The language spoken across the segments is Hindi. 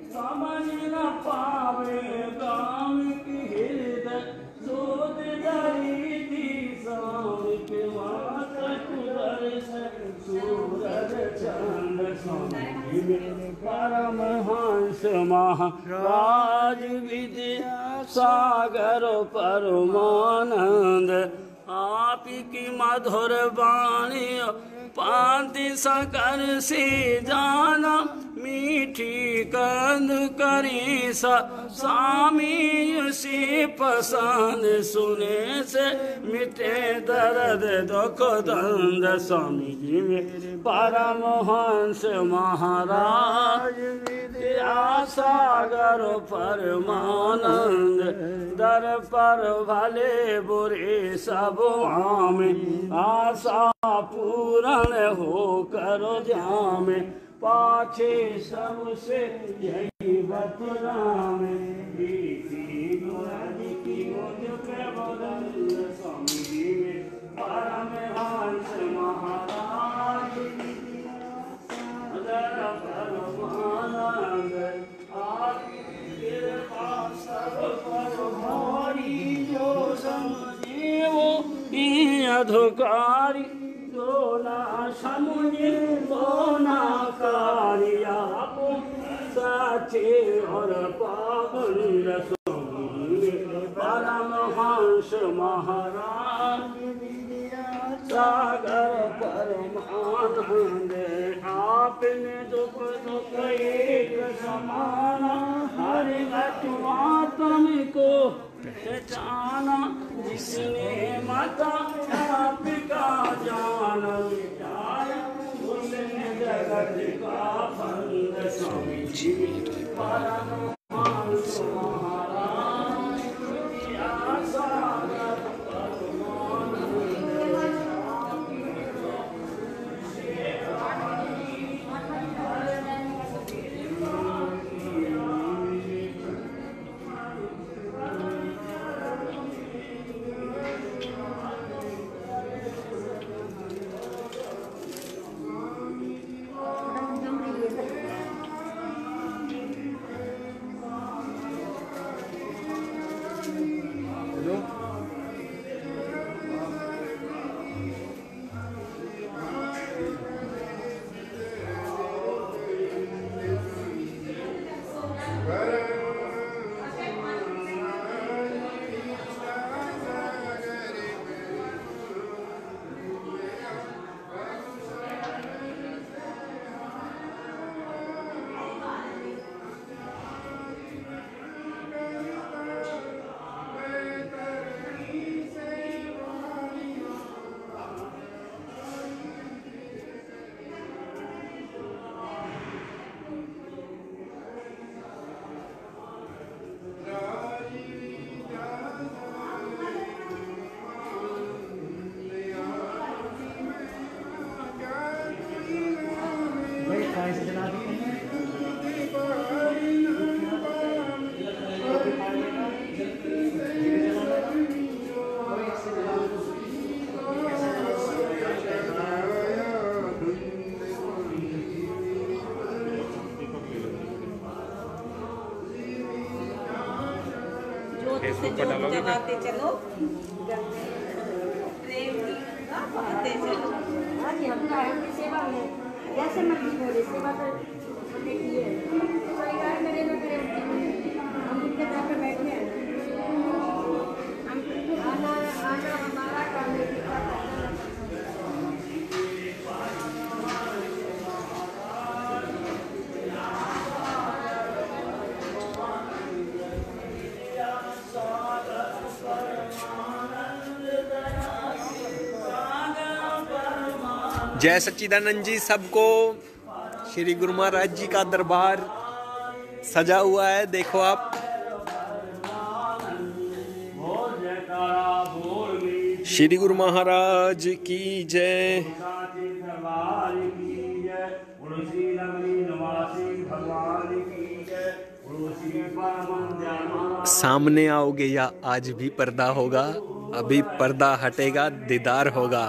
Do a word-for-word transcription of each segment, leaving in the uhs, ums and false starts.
समझ न पावे काम की हृदय सोच धरी थी साविक मात कुदर्श सूरज चंद्र स्वामी मेरे परमहंस महाराज विद्या सागर परमानंद आप की मधुर वाणी पांति सकर से जाना मीठी कंद करी सा स्वामी से पसंद सुने से मिटे दर्द दुख दंद स्वामी जी मेरे परमहंस महाराज विद्या सागर परमानंद दर पर भले बुरे सब आमे आशा पूर्ण हो करो जामे पाछे सबसे यही बतराम की स्वामी जी में परमहंस महाराज परमानंद आपकी कृपा सब पर भारी जो समझे वो अधुकारी दो ना समझे दो ना कारिया साचे और पावन रसोई परमहंस महाराज सागर परमानंद आपने दुख दुख एक समाना हर आत्म को पहचाना जिसने माता आपका जान मिटाया उसने जगत का बंद स्वामी जी परमहंस महाराज विद्या सागर परमानंद जलाते चलो प्रेम की चलो। हाँ जी, हम आपकी सेवा में जैसे मर्जी बोले सेवा तो देखिए कोई गाय मेरे में करे हम उनके घर पे बैठे हैं हम आना आना हमारा काम है। जय सच्चिदानंद जी। सबको श्री गुरु महाराज जी का दरबार सजा हुआ है, देखो आप। श्री गुरु महाराज की जय। सामने आओगे या आज भी पर्दा होगा, अभी पर्दा हटेगा दीदार होगा।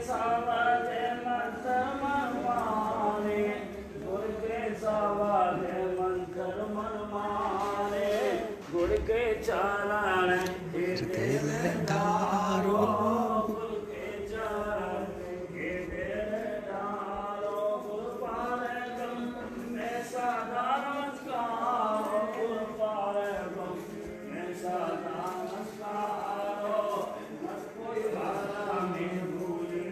सावधे मंत्र मन माने, गुर के सावधे मंत्र मन माने, गुर के चरण हृदय डालो, गुर के चरण हृदय डालो, गुर पारे ब्रह्म में सदा नमस्कारो, गुर पारे ब्रह्म में सदा नमस्कारो, मत कोई बाधा में भूले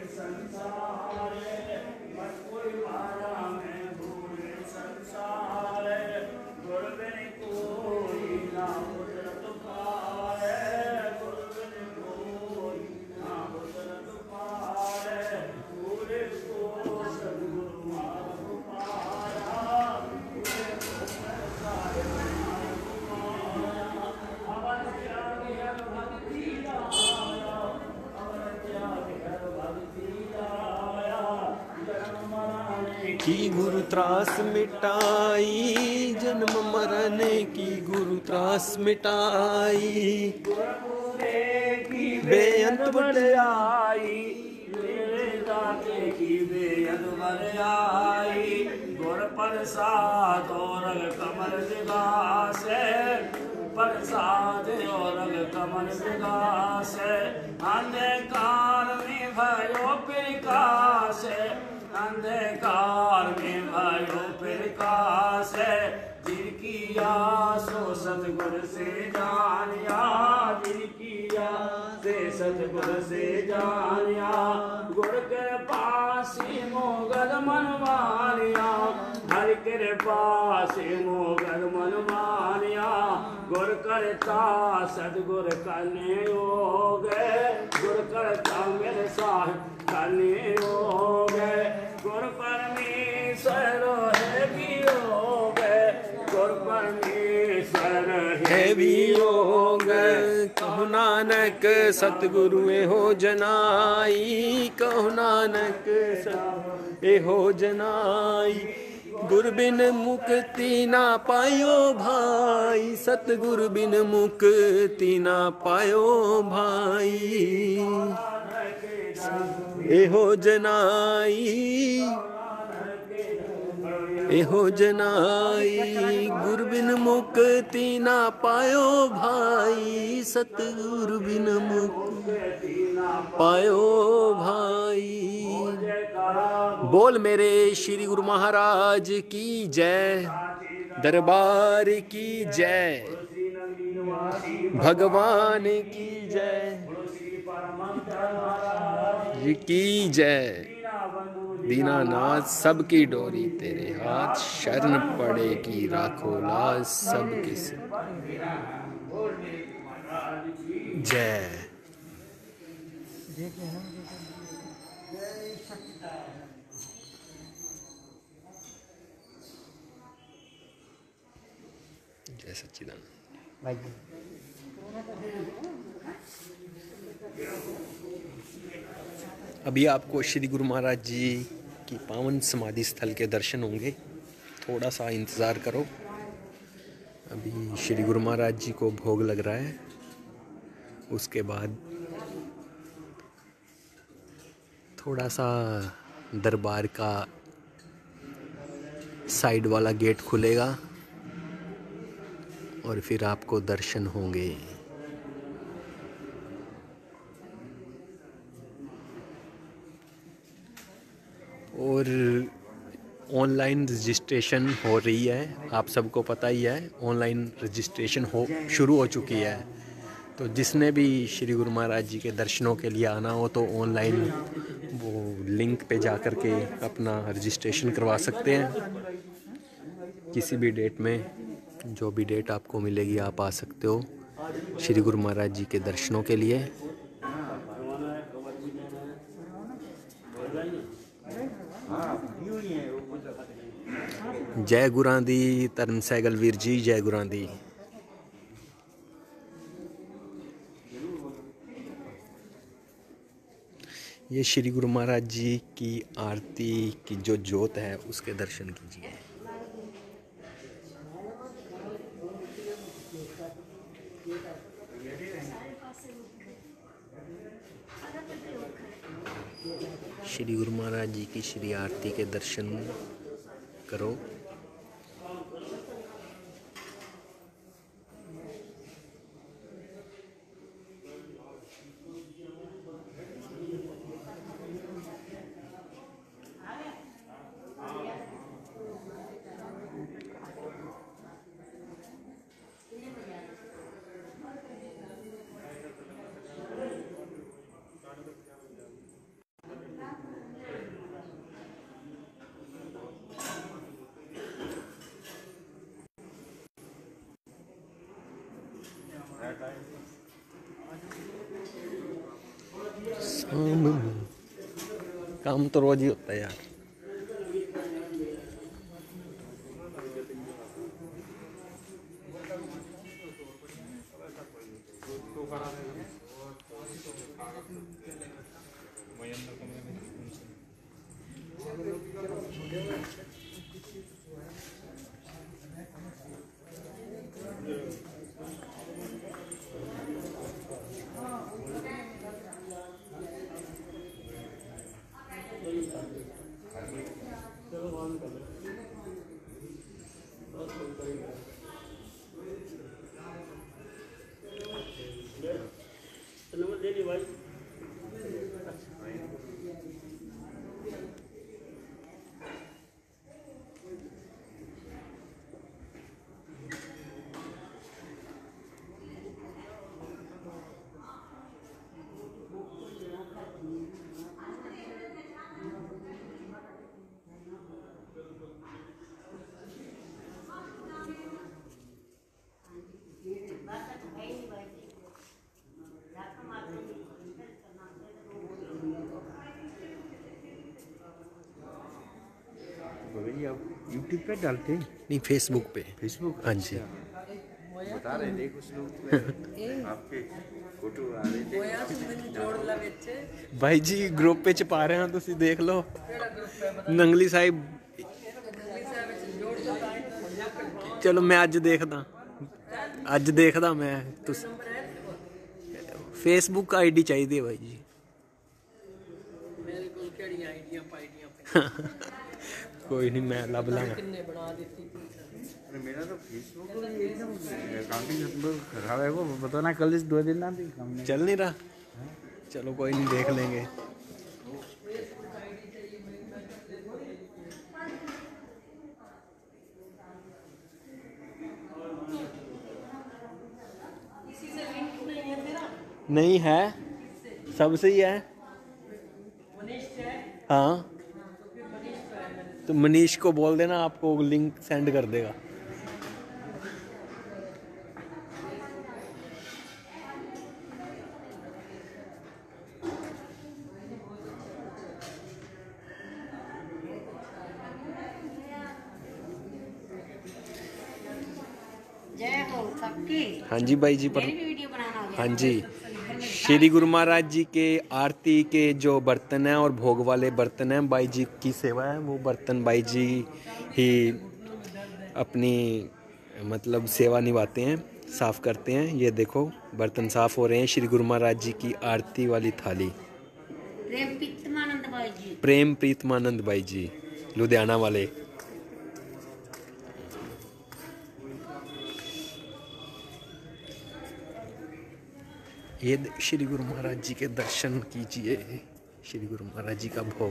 संसारे, मत कोई बाधा में भूले संसारे, गुर बिन कोई ना कुदरत पाए, गुर बिन कोई ना कुदरत पाए, पूरे को सद्गुरु मार्ग पाया, पूरे को सारे मार्ग पाया, अवर त्यागी हर भक्ति लाया, अवर त्यागी हर भक्ति लाया, जन्म मरने की गुरु त्रास मिटाई, जन्म मरण की गुरु त्रास मिटाई, गुरपुरे की बेअंत बड़ाई, मेरे दाते की बेअंत बड़ाई, गुर प्रसाद और कमल विकास, प्रसाद और कमल विकास, अंधकार में भयो प्रकाश, अंधकार में भयो प्रकाश, जिनकिया सो सतगुर से जानिया, जिनकिया से सतगुर से जानिया, गुर के पास मोगद मन मानिया, हर के पास मोगद मन मानिया, गुर करता सतगुर करने योग, गुर करता मेरे साथ करने योग, गुर परमेश्वर है वियोग, गुर परमेश्वर है वियोग, कहु नानक सतगुरु हो जनाई, कहु नानक सत हो जनाई, गुर बिन मुक्ति ना पायो भाई, सतगुरु बिन मुक्ति ना पायो भाई, एहो जनाई, एहो जनाई, गुर बिन मुक्ति ना पायो भाई, सतगुरु बिन मुक्ति पायो भाई। बोल मेरे श्री गुरु महाराज की जय, दरबार की जय, भगवान की जय की जय। दीनानाथ सबकी डोरी तेरे हाथ, शरण पड़ेगी राखो लाज सबकी से। जय। जय सच्चिदानंद। अभी आपको श्री गुरु महाराज जी की पावन समाधि स्थल के दर्शन होंगे, थोड़ा सा इंतज़ार करो। अभी श्री गुरु महाराज जी को भोग लग रहा है, उसके बाद थोड़ा सा दरबार का साइड वाला गेट खुलेगा और फिर आपको दर्शन होंगे। और ऑनलाइन रजिस्ट्रेशन हो रही है, आप सबको पता ही है, ऑनलाइन रजिस्ट्रेशन हो शुरू हो चुकी है। तो जिसने भी श्री गुरु महाराज जी के दर्शनों के लिए आना हो तो ऑनलाइन वो लिंक पे जा कर के अपना रजिस्ट्रेशन करवा सकते हैं। किसी भी डेट में, जो भी डेट आपको मिलेगी आप आ सकते हो श्री गुरु महाराज जी के दर्शनों के लिए। जय गुरां दी धर्म सैगल वीर जी, जय गुरां दी। ये श्री गुरु महाराज जी की आरती की जो जोत है उसके दर्शन कीजिए। श्री गुरु महाराज जी की श्री आरती के दर्शन करो। काम तो रोज ही होता है यार। आप यूट्यूब पे डालते हैं? नहीं, फेसबुक पे। फेसबुक? हाँ जी। बता रहे थे कुछ लोग आपके फोटो आ रहे थे। भाई जी ग्रुप पे छपा रहे हैं, तुसी देख लो। नंगली साहिब, चलो मैं अज देखदा अज देखदा मैं। तुस फेसबुक आईडी चाहिए भाई जी। कोई नहीं, मैं लब लांगा। मेरा तो फेसबुक अकाउंट खराब है, वो बता ना कल दो दिन ना चल नहीं रहा। चलो कोई नहीं, देख लेंगे। नहीं है, सबसे ही है। हाँ तो मनीष को बोल देना, आपको लिंक सेंड कर देगा। जय हो सबकी। हाँ जी भाई जी, पर मेरी भी वीडियो बनाना हो गया। हाँ जी, श्री गुरु महाराज जी के आरती के जो बर्तन हैं और भोग वाले बर्तन हैं, भाई जी की सेवा है। वो बर्तन भाई जी ही अपनी मतलब सेवा निभाते हैं, साफ़ करते हैं। ये देखो बर्तन साफ़ हो रहे हैं। श्री गुरु महाराज जी की आरती वाली थाली। प्रेम प्रीतमानंद भाई जी। प्रेम प्रीतमानंद भाई जी, लुधियाना वाले। ये श्री गुरु महाराज जी के दर्शन कीजिए। श्री गुरु महाराज जी का भोग।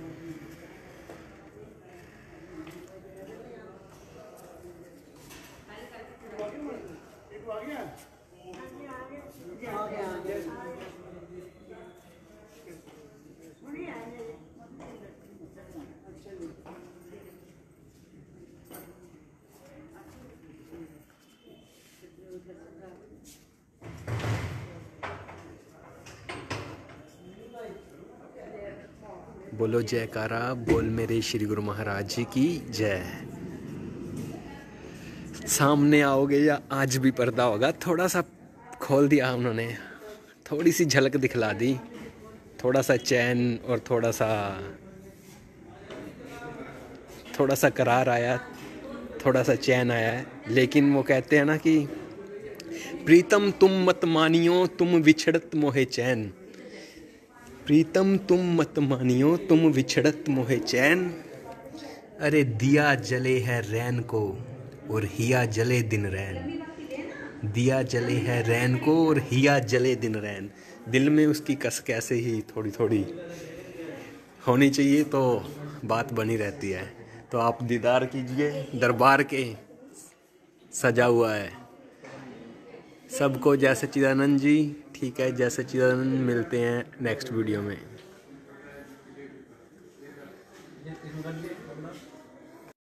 बोलो जयकारा, बोल मेरे श्री गुरु महाराज जी की जय। सामने आओगे या आज भी पर्दा होगा, थोड़ा सा खोल दिया उन्होंने, थोड़ी सी झलक दिखला दी, थोड़ा सा चैन और थोड़ा सा थोड़ा सा करार आया, थोड़ा सा चैन आया है। लेकिन वो कहते हैं ना कि प्रीतम तुम मत मानियो, तुम विछड़त मोहे चैन। प्रीतम तुम मत मानियो तुम विछड़त मोहे चैन। अरे दिया जले है रैन को और हिया जले दिन रैन। दिया जले है रैन को और हिया जले दिन रैन। दिल में उसकी कस कैसे ही थोड़ी थोड़ी होनी चाहिए तो बात बनी रहती है। तो आप दीदार कीजिए दरबार के, सजा हुआ है सबको जय सच्चिदानंद जी। ठीक है, जय सच्चिदानंद, मिलते हैं नेक्स्ट वीडियो में।